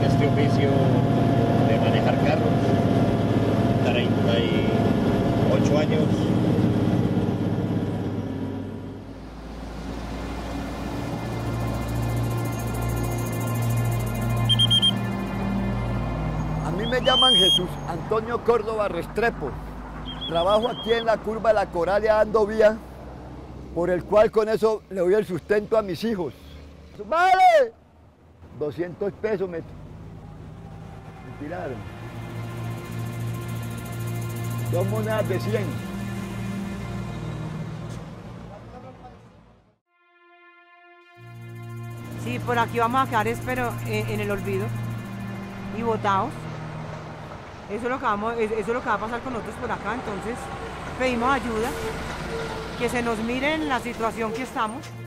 este oficio de manejar carros, 38 años. A mí me llaman Jesús Antonio Córdoba Restrepo. Trabajo aquí en la curva de la Coralia dando vía, por el cual con eso le doy el sustento a mis hijos. ¡Vale! 200 pesos me tiraron. 2 monedas de 100. Sí, por aquí vamos a quedar, espero, en el olvido y botados. Eso es lo que va a pasar con nosotros por acá, entonces pedimos ayuda, que se nos mire en la situación que estamos.